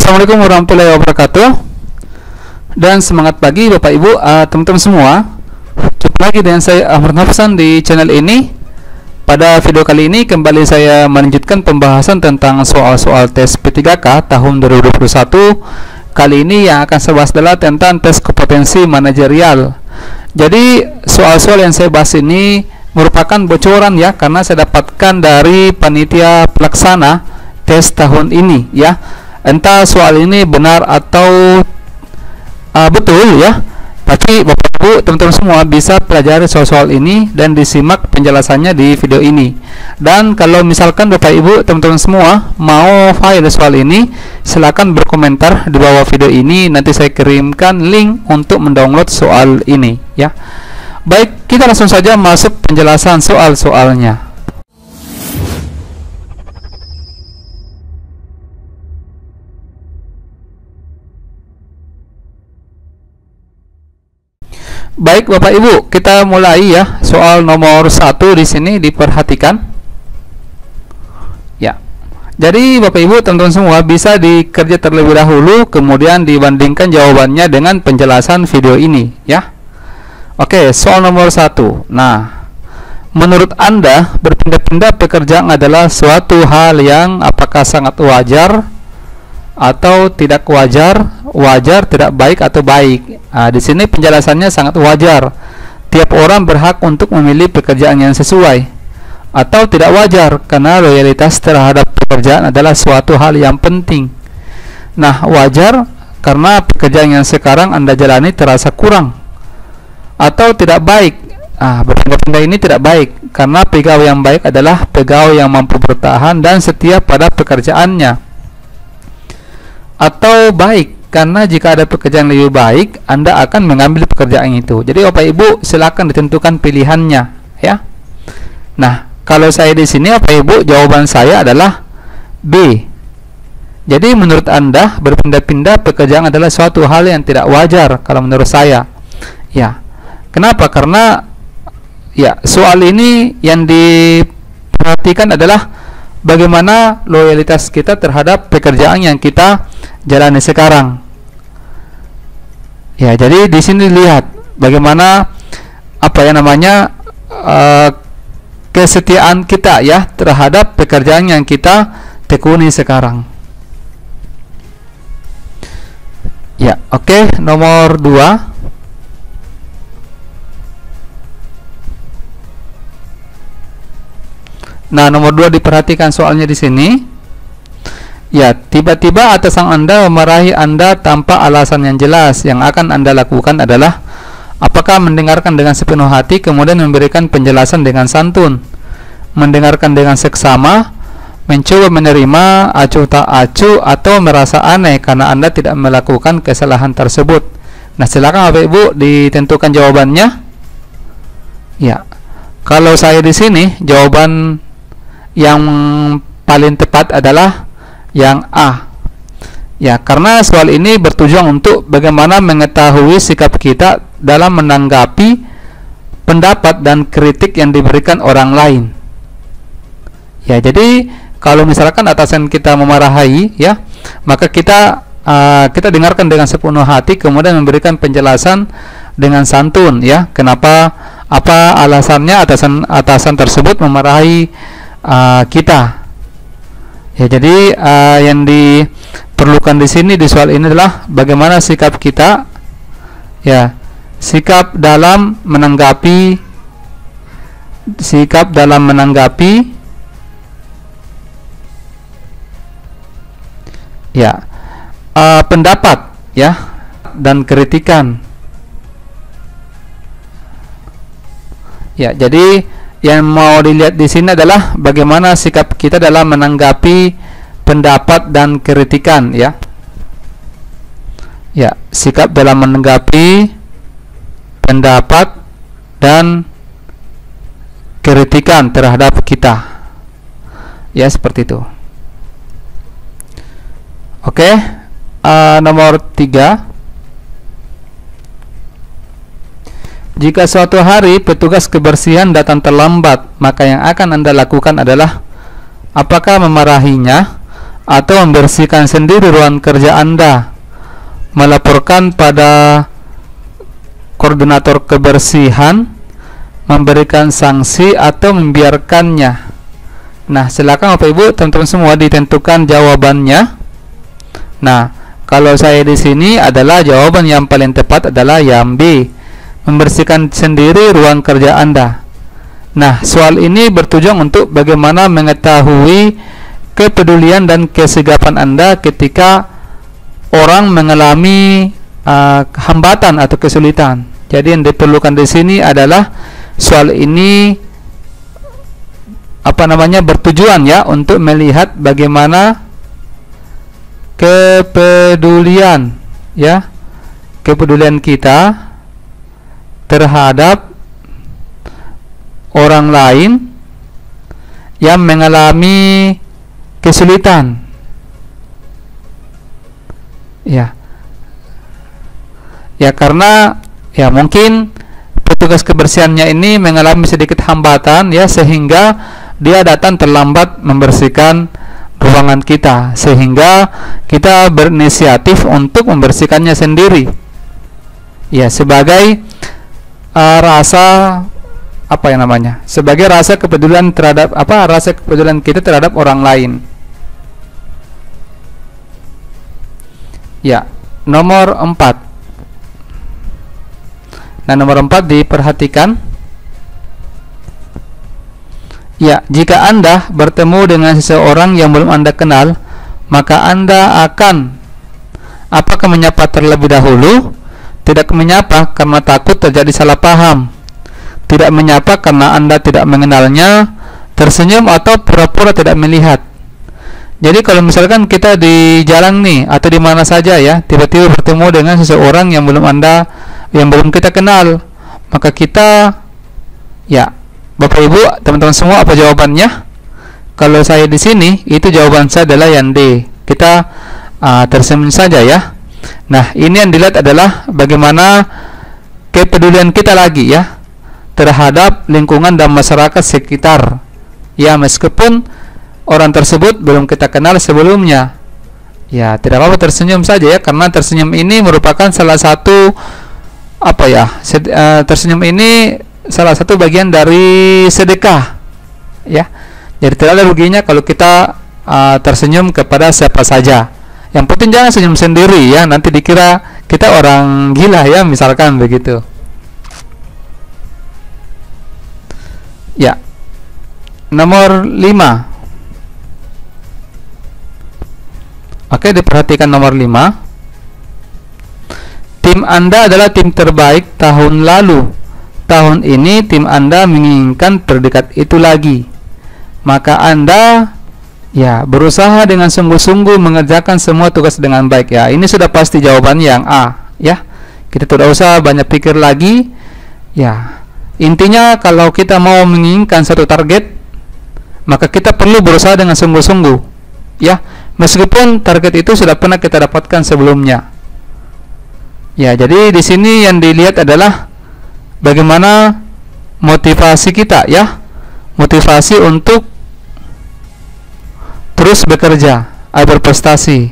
Assalamualaikum warahmatullahi wabarakatuh. Dan semangat pagi Bapak Ibu, teman-teman semua. Jumpa lagi dengan saya Ahmad Hafsan di channel ini. Pada video kali ini kembali saya melanjutkan pembahasan tentang soal-soal tes P3K tahun 2021. Kali ini yang akan saya bahas adalah tentang tes kompetensi manajerial. Jadi soal-soal yang saya bahas ini merupakan bocoran ya, karena saya dapatkan dari panitia pelaksana tes tahun ini ya. Entah soal ini benar atau betul ya, tapi Bapak Ibu teman-teman semua bisa pelajari soal-soal ini dan disimak penjelasannya di video ini. Dan kalau misalkan Bapak Ibu teman-teman semua mau file soal ini, silakan berkomentar di bawah video ini, nanti saya kirimkan link untuk mendownload soal ini ya. Baik, kita langsung saja masuk penjelasan soal-soalnya. Baik Bapak Ibu, kita mulai ya. Soal nomor 1 di sini diperhatikan. Ya. Jadi Bapak Ibu teman-teman semua bisa dikerja terlebih dahulu, kemudian dibandingkan jawabannya dengan penjelasan video ini ya. Oke, soal nomor 1. Nah, menurut Anda berpindah-pindah pekerjaan adalah suatu hal yang apakah sangat wajar atau tidak wajar, wajar, tidak baik atau baik. Nah, di sini penjelasannya sangat wajar. Tiap orang berhak untuk memilih pekerjaan yang sesuai. Atau tidak wajar karena loyalitas terhadap pekerjaan adalah suatu hal yang penting. Nah, wajar karena pekerjaan yang sekarang Anda jalani terasa kurang. Atau tidak baik. Berpindah-pindah ini tidak baik karena pegawai yang baik adalah pegawai yang mampu bertahan dan setia pada pekerjaannya. Atau baik karena jika ada pekerjaan lebih baik, Anda akan mengambil pekerjaan itu. Jadi Bapak Ibu silakan ditentukan pilihannya ya. Nah, kalau saya di sini Bapak Ibu, jawaban saya adalah B. Jadi menurut Anda berpindah-pindah pekerjaan adalah suatu hal yang tidak wajar kalau menurut saya. Ya. Kenapa? Karena ya, soal ini yang diperhatikan adalah bagaimana loyalitas kita terhadap pekerjaan yang kita jalani sekarang. Ya, jadi di sini lihat bagaimana kesetiaan kita ya terhadap pekerjaan yang kita tekuni sekarang. Ya, oke, nomor 2. Nah, nomor 2 diperhatikan soalnya di sini. Ya, tiba-tiba atasan Anda memarahi Anda tanpa alasan yang jelas. Yang akan Anda lakukan adalah apakah mendengarkan dengan sepenuh hati kemudian memberikan penjelasan dengan santun, mendengarkan dengan seksama, mencoba menerima acuh tak acuh, atau merasa aneh karena Anda tidak melakukan kesalahan tersebut. Nah, silakan Bapak Ibu ditentukan jawabannya. Ya. Kalau saya di sini jawaban yang paling tepat adalah yang A. Ya, karena soal ini bertujuan untuk bagaimana mengetahui sikap kita dalam menanggapi pendapat dan kritik yang diberikan orang lain. Ya, jadi kalau misalkan atasan kita memarahi ya, maka kita dengarkan dengan sepenuh hati kemudian memberikan penjelasan dengan santun ya. Kenapa, apa alasannya atasan tersebut memarahi kita. Ya, jadi yang diperlukan di sini di soal ini adalah bagaimana sikap kita ya, sikap dalam menanggapi ya pendapat ya dan kritikan. Ya, jadi yang mau dilihat di sini adalah bagaimana sikap kita dalam menanggapi pendapat dan kritikan ya. Ya, sikap dalam menanggapi pendapat dan kritikan terhadap kita. Ya, seperti itu. Oke, nomor 3. Jika suatu hari petugas kebersihan datang terlambat, maka yang akan Anda lakukan adalah apakah memarahinya atau membersihkan sendiri ruang kerja Anda, melaporkan pada koordinator kebersihan, memberikan sanksi, atau membiarkannya. Nah, silakan Bapak Ibu, teman-teman semua ditentukan jawabannya. Nah, kalau saya di sini adalah jawaban yang paling tepat adalah yang B, membersihkan sendiri ruang kerja Anda. Nah, soal ini bertujuan untuk bagaimana mengetahui kepedulian dan kesigapan Anda ketika orang mengalami hambatan atau kesulitan. Jadi yang diperlukan di sini adalah soal ini bertujuan ya untuk melihat bagaimana kepedulian kita terhadap orang lain yang mengalami kesulitan. Ya karena ya mungkin petugas kebersihannya ini mengalami sedikit hambatan ya, sehingga dia datang terlambat membersihkan ruangan kita, sehingga kita berinisiatif untuk membersihkannya sendiri. Ya, sebagai sebagai rasa kepedulian terhadap rasa kepedulian kita terhadap orang lain. Ya, nomor 4. Nah, nomor 4 diperhatikan. Ya, jika Anda bertemu dengan seseorang yang belum Anda kenal, maka Anda akan apakah menyapa terlebih dahulu, tidak menyapa karena takut terjadi salah paham, tidak menyapa karena Anda tidak mengenalnya, tersenyum atau pura-pura tidak melihat. Jadi kalau misalkan kita di jalan nih atau di mana saja ya, tiba-tiba bertemu dengan seseorang yang belum kita kenal, maka kita ya, Bapak Ibu, teman-teman semua, apa jawabannya? Kalau saya di sini, itu jawaban saya adalah yang D. Kita tersenyum saja ya. Nah, ini yang dilihat adalah bagaimana kepedulian kita lagi ya terhadap lingkungan dan masyarakat sekitar. Ya, meskipun orang tersebut belum kita kenal sebelumnya. Ya, tidak apa-apa tersenyum saja ya, karena tersenyum ini merupakan salah satu tersenyum ini salah satu bagian dari sedekah ya. Jadi tidak ada ruginya kalau kita tersenyum kepada siapa saja. Yang penting jangan senyum sendiri ya, nanti dikira kita orang gila ya, misalkan begitu. Ya, nomor 5. Oke, diperhatikan nomor 5. Tim Anda adalah tim terbaik tahun lalu. Tahun ini tim Anda menginginkan predikat itu lagi. Maka Anda ya berusaha dengan sungguh-sungguh mengerjakan semua tugas dengan baik ya. Ini sudah pasti jawaban yang A ya. Kita tidak usah banyak pikir lagi. Ya, intinya kalau kita mau menginginkan satu target, maka kita perlu berusaha dengan sungguh-sungguh ya, meskipun target itu sudah pernah kita dapatkan sebelumnya. Ya, jadi di sini yang dilihat adalah bagaimana motivasi kita ya, motivasi untuk terus bekerja, berprestasi.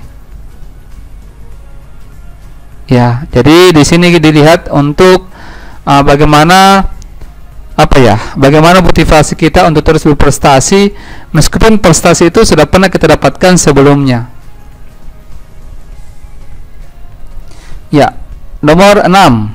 Ya, jadi di sini dilihat untuk bagaimana motivasi kita untuk terus berprestasi meskipun prestasi itu sudah pernah kita dapatkan sebelumnya. Ya, nomor 6.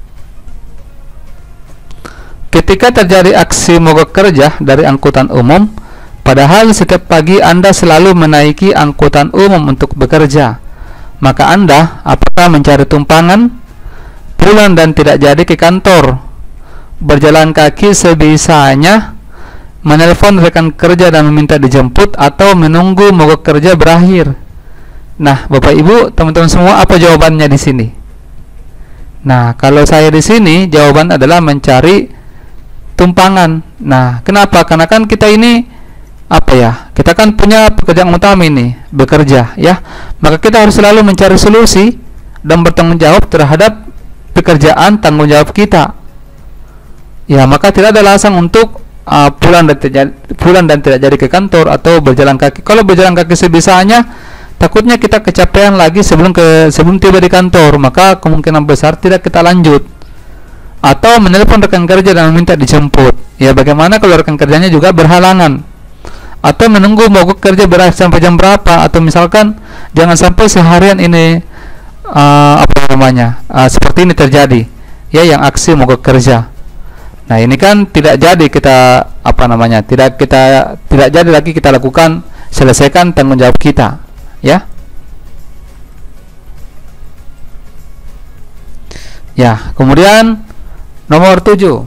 Ketika terjadi aksi mogok kerja dari angkutan umum, padahal setiap pagi Anda selalu menaiki angkutan umum untuk bekerja, maka Anda apakah mencari tumpangan, pulang dan tidak jadi ke kantor, berjalan kaki sebisanya, menelpon rekan kerja dan meminta dijemput, atau menunggu mogok kerja berakhir? Nah, Bapak Ibu, teman-teman semua, apa jawabannya di sini? Nah, kalau saya di sini jawaban adalah mencari tumpangan. Nah, kenapa? Karena kan kita ini kita kan punya pekerjaan utama ini, bekerja ya. Maka kita harus selalu mencari solusi dan bertanggung jawab terhadap pekerjaan tanggung jawab kita. Ya, maka tidak ada alasan untuk pulang dan tidak jadi ke kantor, atau berjalan kaki. Kalau berjalan kaki sebisanya, takutnya kita kecapean lagi sebelum tiba di kantor, maka kemungkinan besar tidak kita lanjut. Atau menelpon rekan kerja dan meminta dijemput. Ya, bagaimana kalau rekan kerjanya juga berhalangan? Atau menunggu mogok kerja berakhir sampai jam berapa? Atau misalkan jangan sampai seharian ini seperti ini terjadi, ya, yang aksi mogok kerja. Nah, ini kan tidak jadi kita tidak jadi lagi kita lakukan, selesaikan tanggung jawab kita, ya. Ya, kemudian nomor 7.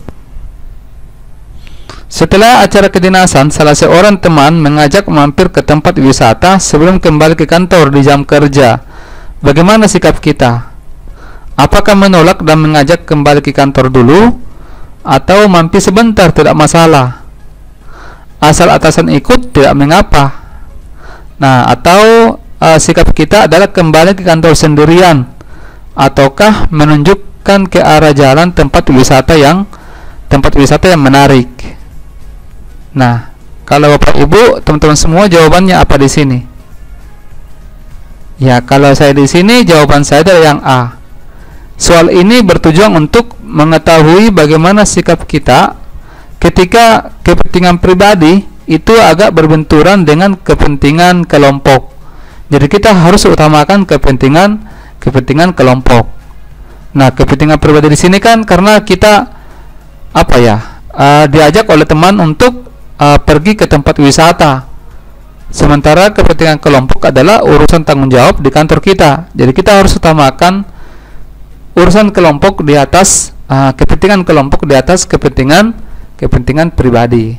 Setelah acara kedinasan, salah seorang teman mengajak mampir ke tempat wisata sebelum kembali ke kantor di jam kerja. Bagaimana sikap kita? Apakah menolak dan mengajak kembali ke kantor dulu, atau mampir sebentar tidak masalah? Asal atasan ikut tidak mengapa. Nah, atau sikap kita adalah kembali ke kantor sendirian, ataukah menunjukkan ke arah jalan tempat wisata yang menarik? Nah, kalau Bapak Ibu, teman-teman semua, jawabannya apa di sini? Ya, kalau saya di sini jawaban saya adalah yang A. Soal ini bertujuan untuk mengetahui bagaimana sikap kita ketika kepentingan pribadi itu agak berbenturan dengan kepentingan kelompok. Jadi kita harus utamakan kepentingan kelompok. Nah, kepentingan pribadi di sini kan karena kita diajak oleh teman untuk pergi ke tempat wisata. Sementara kepentingan kelompok adalah urusan tanggung jawab di kantor kita. Jadi kita harus utamakan urusan kelompok di atas kepentingan kelompok di atas kepentingan pribadi.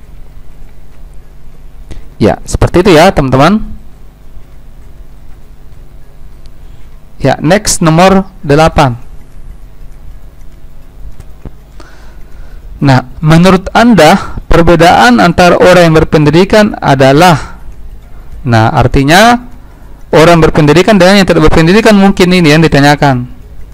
Ya, seperti itu ya, teman-teman. Ya, next nomor 8. Nah, menurut Anda perbedaan antara orang yang berpendidikan adalah, nah, artinya orang berpendidikan dengan yang tidak berpendidikan, mungkin ini yang ditanyakan.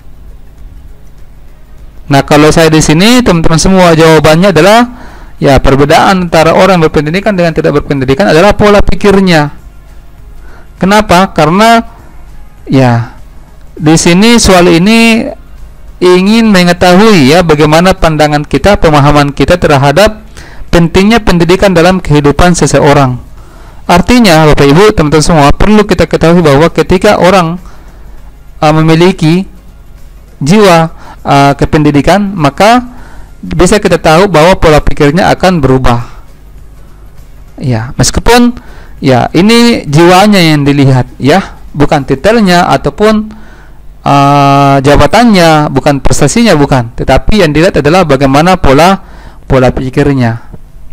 Nah, kalau saya di sini, teman-teman semua, jawabannya adalah ya, perbedaan antara orang berpendidikan dengan tidak berpendidikan adalah pola pikirnya. Kenapa? Karena ya, di sini soal ini ingin mengetahui ya bagaimana pandangan kita, pemahaman kita terhadap pentingnya pendidikan dalam kehidupan seseorang. Artinya, Bapak Ibu, teman-teman semua, perlu kita ketahui bahwa ketika orang memiliki jiwa kependidikan, maka bisa kita tahu bahwa pola pikirnya akan berubah. Ya, meskipun ya ini jiwanya yang dilihat, ya, bukan titelnya ataupun jabatannya, bukan prestasinya, bukan, tetapi yang dilihat adalah bagaimana pola pikirnya.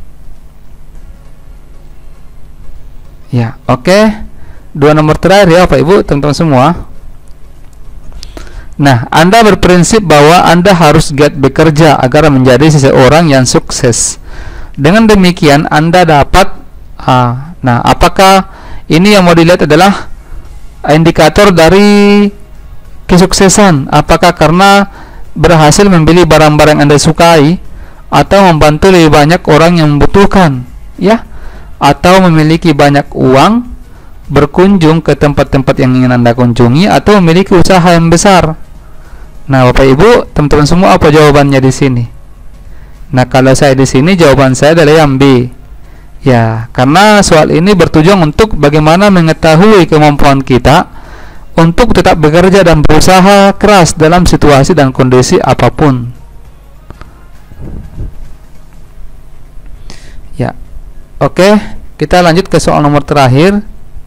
Ya, oke. 2 nomor terakhir ya, Bapak Ibu, teman-teman semua. Nah, Anda berprinsip bahwa Anda harus giat bekerja agar menjadi seseorang yang sukses. Dengan demikian Anda dapat nah, apakah ini yang mau dilihat adalah indikator dari kesuksesan? Apakah karena berhasil membeli barang-barang yang Anda sukai, atau membantu lebih banyak orang yang membutuhkan, ya, atau memiliki banyak uang, berkunjung ke tempat-tempat yang ingin Anda kunjungi, atau memiliki usaha yang besar? Nah, Bapak Ibu, teman-teman semua, apa jawabannya di sini? Nah, kalau saya di sini jawaban saya adalah yang B. Ya, karena soal ini bertujuan untuk bagaimana mengetahui kemampuan kita untuk tetap bekerja dan berusaha keras dalam situasi dan kondisi apapun. Ya, oke, kita lanjut ke soal nomor terakhir.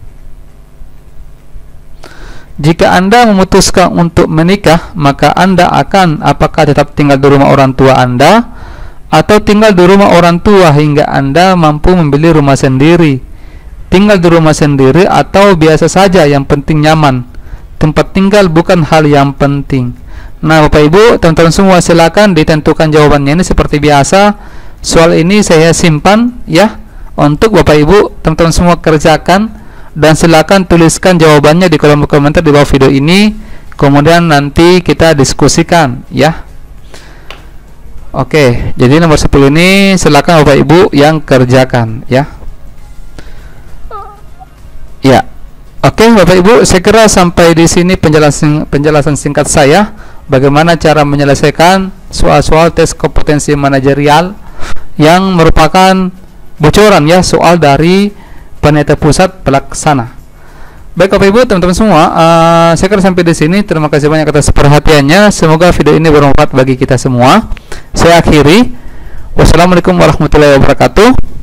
Jika Anda memutuskan untuk menikah, maka Anda akan apakah tetap tinggal di rumah orang tua Anda, atau tinggal di rumah orang tua hingga Anda mampu membeli rumah sendiri? Tinggal di rumah sendiri atau biasa saja, yang penting nyaman. Tempat tinggal bukan hal yang penting. Nah, Bapak Ibu, teman-teman semua, silakan ditentukan jawabannya. Ini seperti biasa, soal ini saya simpan ya untuk Bapak Ibu, teman-teman semua kerjakan, dan silakan tuliskan jawabannya di kolom komentar di bawah video ini. Kemudian nanti kita diskusikan ya. Oke, jadi nomor 10 ini silakan Bapak Ibu yang kerjakan ya. Ya. Oke, Bapak Ibu, saya kira sampai di sini penjelasan singkat saya bagaimana cara menyelesaikan soal-soal tes kompetensi manajerial yang merupakan bocoran ya soal dari panitia pusat pelaksana. Baik Bapak Ibu, teman-teman semua, saya kira sampai di sini. Terima kasih banyak atas perhatiannya. Semoga video ini bermanfaat bagi kita semua. Saya akhiri. Wassalamualaikum warahmatullahi wabarakatuh.